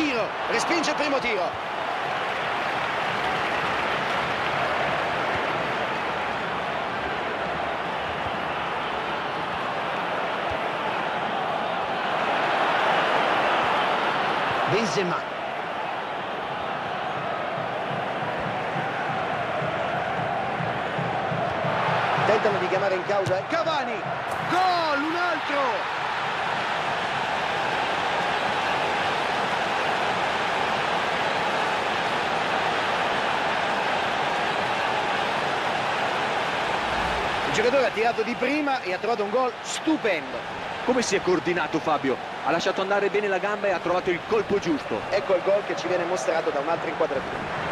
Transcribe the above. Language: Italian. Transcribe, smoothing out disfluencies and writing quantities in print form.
tiro, respinge il primo tiro. Benzema. Tentano di chiamare in causa Cavani. Gol, un altro. Il giocatore ha tirato di prima e ha trovato un gol stupendo. Come si è coordinato Fabio? Ha lasciato andare bene la gamba e ha trovato il colpo giusto. Ecco il gol che ci viene mostrato da un'altra inquadratura.